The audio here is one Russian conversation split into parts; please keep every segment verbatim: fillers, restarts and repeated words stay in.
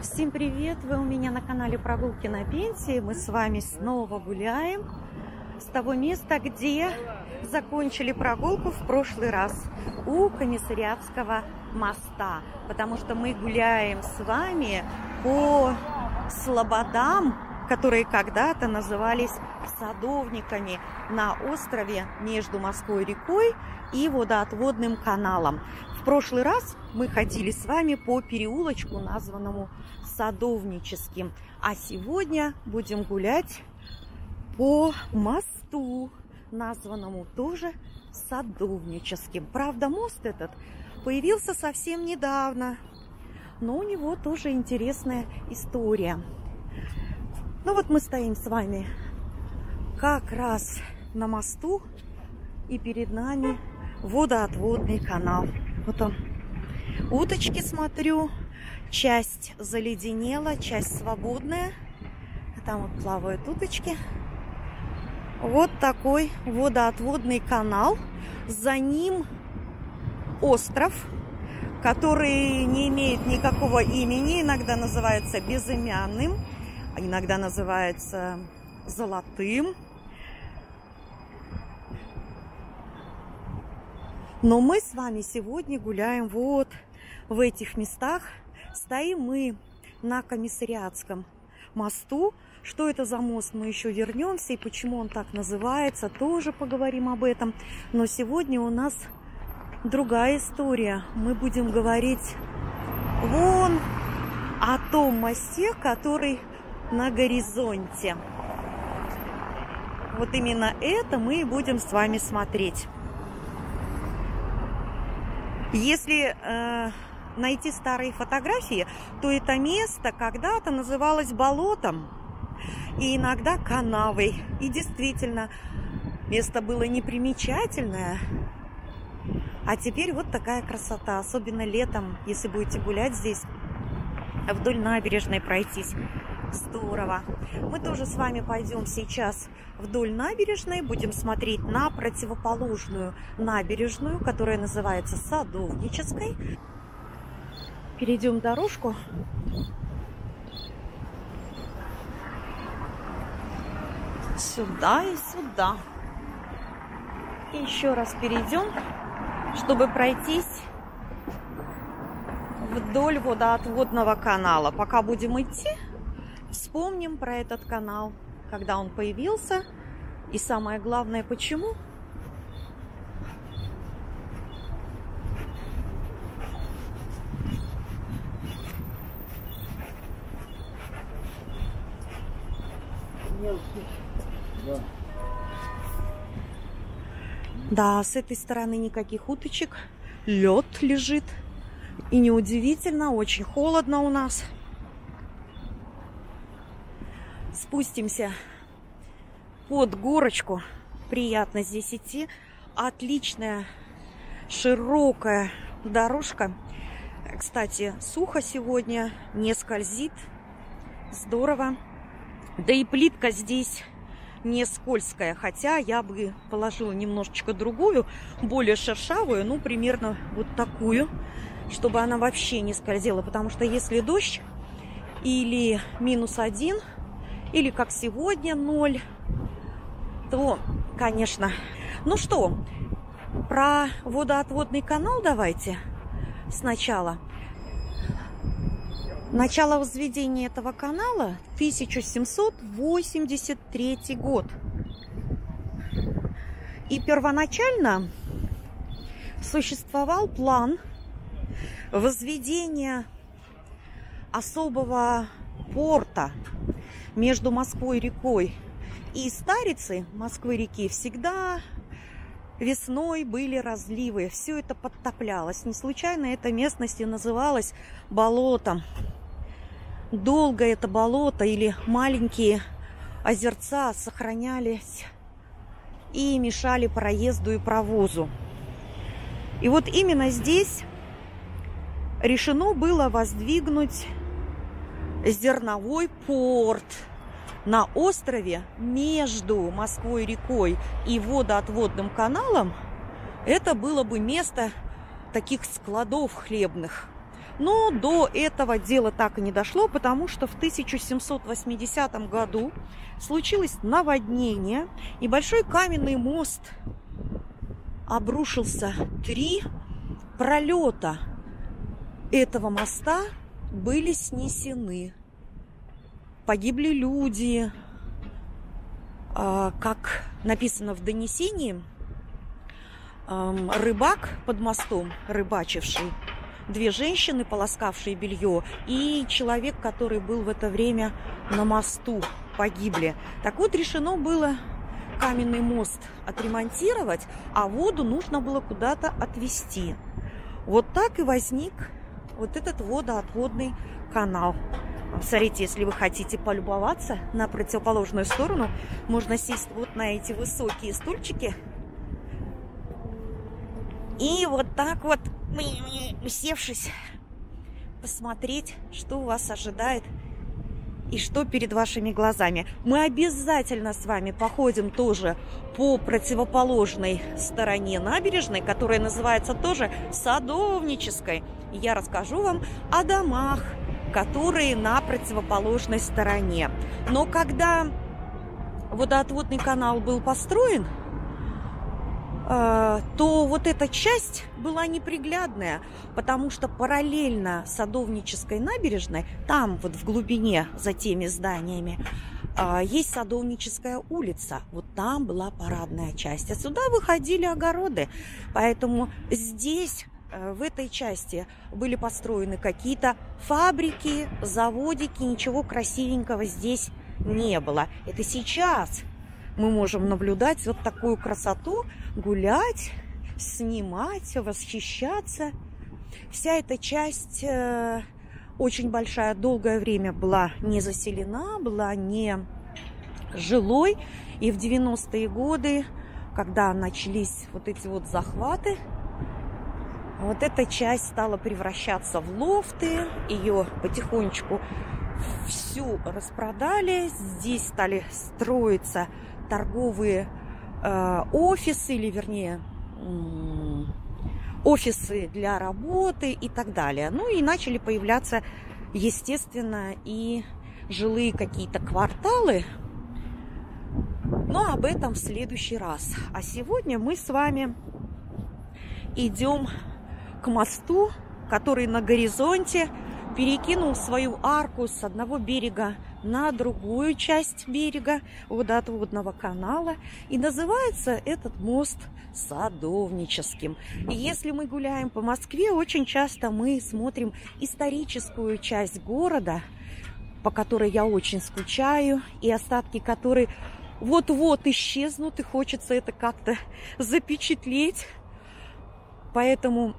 Всем привет! Вы у меня на канале Прогулки на пенсии. Мы с вами снова гуляем с того места, где закончили прогулку в прошлый раз, у Комиссариатского моста. Потому что мы гуляем с вами по слободам, которые когда-то назывались Садовниками, на острове между Москвой-рекой и водоотводным каналом. В прошлый раз мы ходили с вами по переулочку, названному Садовническим, а сегодня будем гулять по мосту, названному тоже Садовническим. Правда, мост этот появился совсем недавно, но у него тоже интересная история. Ну вот мы стоим с вами как раз на мосту, и перед нами водоотводный канал. Вот он. Уточки смотрю. Часть заледенела, часть свободная. Там вот плавают уточки. Вот такой водоотводный канал. За ним остров, который не имеет никакого имени. Иногда называется безымянным, а иногда называется золотым. Но мы с вами сегодня гуляем вот в этих местах. Стоим мы на Комиссариатском мосту. Что это за мост, мы еще вернемся. И почему он так называется, тоже поговорим об этом. Но сегодня у нас другая история. Мы будем говорить вон о том мосте, который на горизонте. Вот именно это мы и будем с вами смотреть. Если э, найти старые фотографии, то это место когда-то называлось болотом и иногда канавой. И действительно, место было непримечательное. А теперь вот такая красота. Особенно летом, если будете гулять здесь, вдоль набережной пройтись. Здорово. Мы тоже с вами пойдем сейчас вдоль набережной, будем смотреть на противоположную набережную, которая называется Садовнической. Перейдем дорожку. Сюда и сюда. И еще раз перейдем, чтобы пройтись вдоль водоотводного канала. Пока будем идти, вспомним про этот канал, когда он появился, и самое главное, почему. Да, с этой стороны никаких уточек, лед лежит, и неудивительно, очень холодно у нас. Спустимся под горочку. Приятно здесь идти. Отличная широкая дорожка. Кстати, сухо сегодня, не скользит. Здорово. Да и плитка здесь не скользкая. Хотя я бы положила немножечко другую, более шершавую. Ну, примерно вот такую, чтобы она вообще не скользила. Потому что если дождь или минус один, или как сегодня ноль, то, конечно. Ну что, про водоотводный канал давайте сначала. Начало возведения этого канала тысяча семьсот восемьдесят третий год. И первоначально существовал план возведения особого порта между Москвой-рекой и Старицей Москвы-реки. Всегда весной были разливы, все это подтоплялось. Не случайно эта местность и называлась болотом. Долго это болото или маленькие озерца сохранялись и мешали проезду и провозу. И вот именно здесь решено было воздвигнуть зерновой порт на острове между Москвой-рекой и водоотводным каналом. Это было бы место таких складов хлебных. Но до этого дела так и не дошло, потому что в тысяча семьсот восьмидесятом году случилось наводнение, и большой каменный мост обрушился. Три пролета этого моста были снесены. Погибли люди. Как написано в донесении, рыбак под мостом, рыбачивший, две женщины, полоскавшие белье, и человек, который был в это время на мосту, погибли. Так вот, решено было каменный мост отремонтировать, а воду нужно было куда-то отвезти. Вот так и возник вот этот водоотводный канал. Смотрите, если вы хотите полюбоваться на противоположную сторону, можно сесть вот на эти высокие стульчики. И вот так вот, усевшись, посмотреть, что вас ожидает и что перед вашими глазами. Мы обязательно с вами походим тоже по противоположной стороне набережной, которая называется тоже Садовнической. И я расскажу вам о домах, которые на противоположной стороне. Но когда водоотводный канал был построен, то вот эта часть была неприглядная, потому что параллельно Садовнической набережной, там вот в глубине за теми зданиями, есть Садовническая улица. Вот там была парадная часть. Отсюда выходили огороды. Поэтому здесь, в этой части, были построены какие-то фабрики, заводики. Ничего красивенького здесь не было. Это сейчас мы можем наблюдать вот такую красоту, гулять, снимать, восхищаться. Вся эта часть э, очень большая, долгое время была не заселена, была не жилой. И в девяностые годы, когда начались вот эти вот захваты, вот эта часть стала превращаться в лофты. Ее потихонечку всю распродали. Здесь стали строиться торговые э, офисы, или вернее э, офисы для работы и так далее. Ну и начали появляться, естественно, и жилые какие-то кварталы. Но об этом в следующий раз. А сегодня мы с вами идем к мосту, который на горизонте перекинул свою арку с одного берега на другую часть берега водоотводного канала. И называется этот мост Садовническим. И если мы гуляем по Москве, очень часто мы смотрим историческую часть города, по которой я очень скучаю, и остатки которой вот-вот исчезнут, и хочется это как-то запечатлеть. Поэтому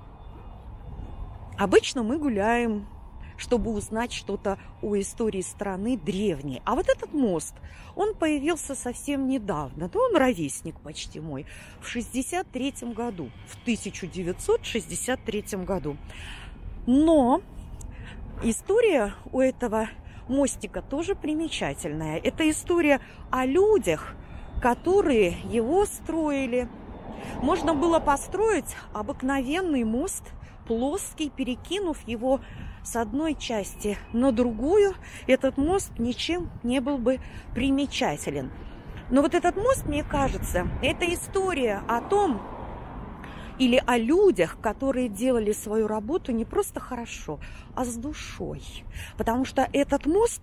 обычно мы гуляем, чтобы узнать что-то о истории страны древней. А вот этот мост, он появился совсем недавно. Да, он ровесник почти мой. В шестьдесят третьем году. В тысяча девятьсот шестьдесят третьем году. Но история у этого мостика тоже примечательная. Это история о людях, которые его строили. Можно было построить обыкновенный мост, плоский, перекинув его с одной части на другую, этот мост ничем не был бы примечателен. Но вот этот мост, мне кажется, это история о том, или о людях, которые делали свою работу не просто хорошо, а с душой. Потому что этот мост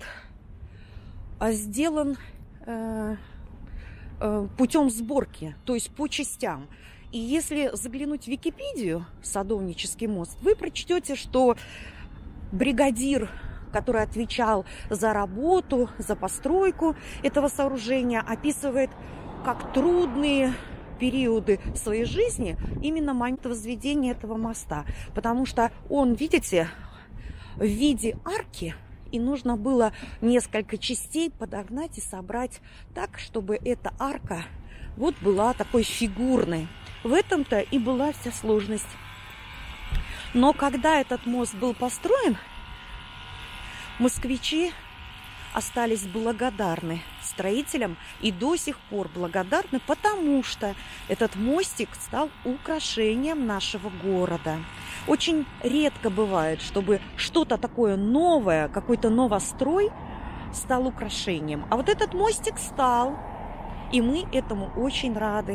сделан э, э, путем сборки, то есть по частям. И если заглянуть в Википедию «Садовнический мост», вы прочтете, что бригадир, который отвечал за работу, за постройку этого сооружения, описывает как трудные периоды своей жизни именно момент возведения этого моста. Потому что он, видите, в виде арки, и нужно было несколько частей подогнать и собрать так, чтобы эта арка вот была такой фигурной. В этом-то и была вся сложность. Но когда этот мост был построен, москвичи остались благодарны строителям и до сих пор благодарны, потому что этот мостик стал украшением нашего города. Очень редко бывает, чтобы что-то такое новое, какой-то новострой стал украшением. А вот этот мостик стал, и мы этому очень рады.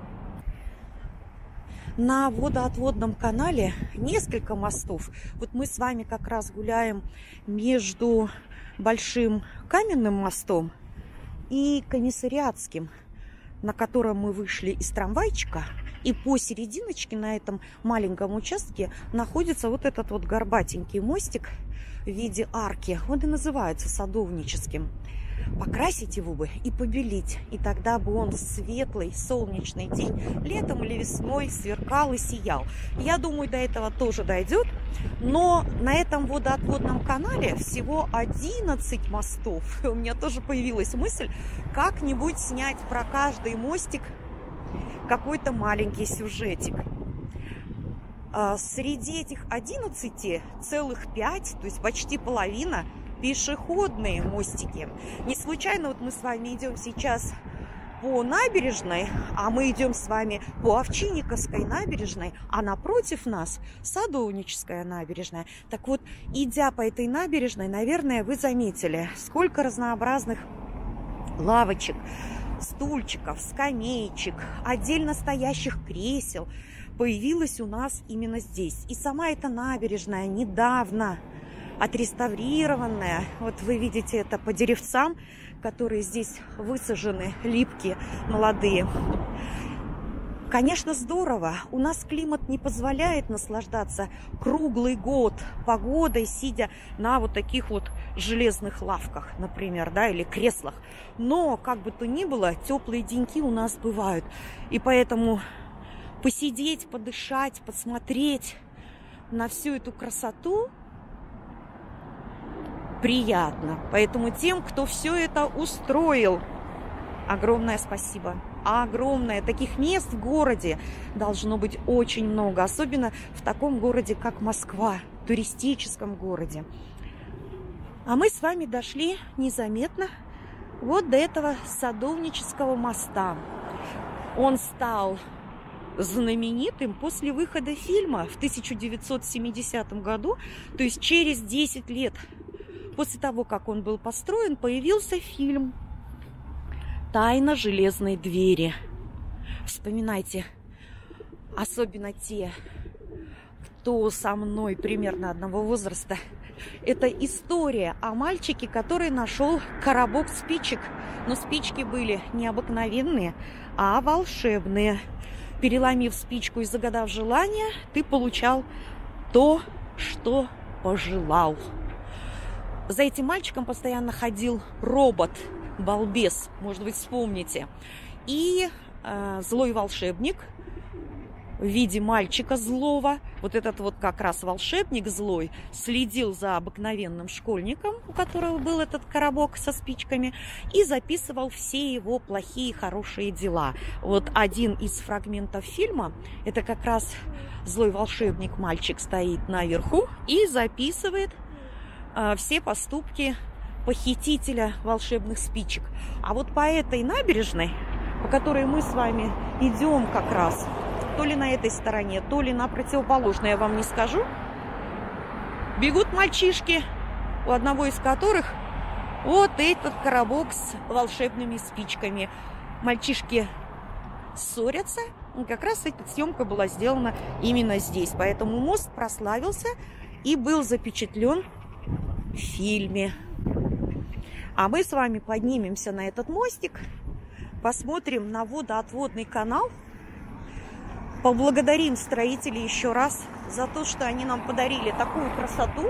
На водоотводном канале несколько мостов. Вот мы с вами как раз гуляем между Большим Каменным мостом и Комиссариатским, на котором мы вышли из трамвайчика. И посерединочке на этом маленьком участке находится вот этот вот горбатенький мостик в виде арки. Он и называется Садовническим. Покрасить его бы и побелить, и тогда бы он в светлый солнечный день, летом или весной, сверкал и сиял. Я думаю, до этого тоже дойдет, но на этом водоотводном канале всего одиннадцать мостов. У меня тоже появилась мысль как-нибудь снять про каждый мостик какой-то маленький сюжетик. Среди этих одиннадцати целых пять, то есть почти половина, пешеходные мостики. Не случайно вот мы с вами идем сейчас по набережной, а мы идем с вами по Овчинниковской набережной, а напротив нас Садовническая набережная. Так вот, идя по этой набережной, наверное, вы заметили, сколько разнообразных лавочек, стульчиков, скамеечек, отдельно стоящих кресел появилось у нас именно здесь. И сама эта набережная недавно отреставрированная. Вот вы видите это по деревцам, которые здесь высажены, липкие, молодые. Конечно, здорово. У нас климат не позволяет наслаждаться круглый год погодой, сидя на вот таких вот железных лавках, например, да, или креслах. Но, как бы то ни было, теплые деньки у нас бывают. И поэтому посидеть, подышать, посмотреть на всю эту красоту приятно. Поэтому тем, кто все это устроил, огромное спасибо. Огромное. Таких мест в городе должно быть очень много. Особенно в таком городе, как Москва, туристическом городе. А мы с вами дошли незаметно вот до этого Садовнического моста. Он стал знаменитым после выхода фильма в тысяча девятьсот семидесятом году. То есть через десять лет после того, как он был построен, появился фильм «Тайна железной двери». Вспоминайте, особенно те, кто со мной примерно одного возраста. Это история о мальчике, который нашел коробок спичек. Но спички были не обыкновенные, а волшебные. Переломив спичку и загадав желание, ты получал то, что пожелал. За этим мальчиком постоянно ходил робот, балбес, может быть, вспомните. И э, злой волшебник в виде мальчика злого, вот этот вот как раз волшебник злой, следил за обыкновенным школьником, у которого был этот коробок со спичками, и записывал все его плохие и хорошие дела. Вот один из фрагментов фильма, это как раз злой волшебник, мальчик стоит наверху и записывает э, все поступки похитителя волшебных спичек. А вот по этой набережной, по которой мы с вами идем как раз, то ли на этой стороне, то ли на противоположной, я вам не скажу, бегут мальчишки, у одного из которых вот этот коробок с волшебными спичками. Мальчишки ссорятся, и как раз эта съемка была сделана именно здесь. Поэтому мост прославился и был запечатлен в фильме. А мы с вами поднимемся на этот мостик, посмотрим на водоотводный канал, поблагодарим строителей еще раз за то, что они нам подарили такую красоту.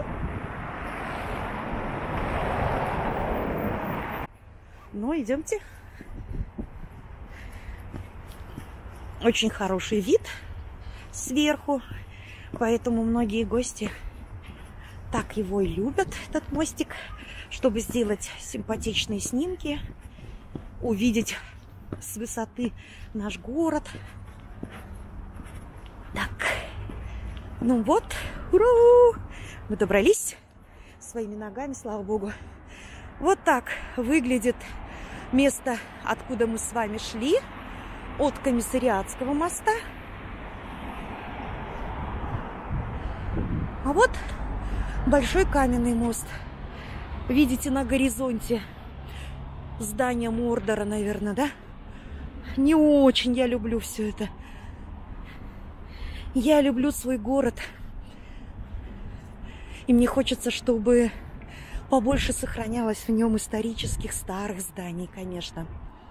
Ну, идемте. Очень хороший вид сверху, поэтому многие гости так его и любят, этот мостик, чтобы сделать симпатичные снимки, увидеть с высоты наш город. Так, ну вот, ура! Мы добрались своими ногами, слава богу. Вот так выглядит место, откуда мы с вами шли, от Комиссариатского моста. А вот большой каменный мост. Видите на горизонте здание Мордора, наверное, да? Не очень я люблю все это. Я люблю свой город. И мне хочется, чтобы побольше сохранялось в нем исторических старых зданий, конечно.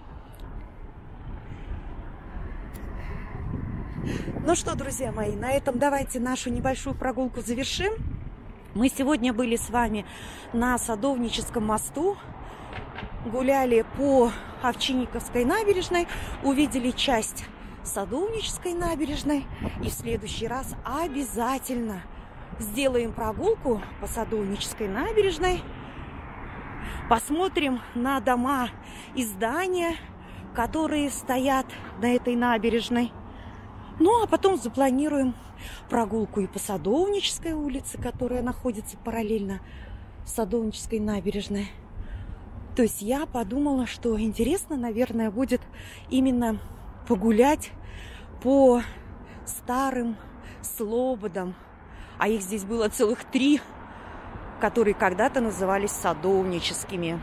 Ну что, друзья мои, на этом давайте нашу небольшую прогулку завершим. Мы сегодня были с вами на Садовническом мосту, гуляли по Овчинниковской набережной, увидели часть Садовнической набережной. И в следующий раз обязательно сделаем прогулку по Садовнической набережной, посмотрим на дома и здания, которые стоят на этой набережной. Ну, а потом запланируем прогулку и по Садовнической улице, которая находится параллельно Садовнической набережной. То есть я подумала, что интересно, наверное, будет именно погулять по старым слободам. А их здесь было целых три, которые когда-то назывались садовническими.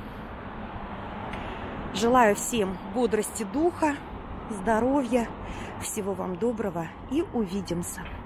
Желаю всем бодрости духа, здоровья, всего вам доброго и увидимся.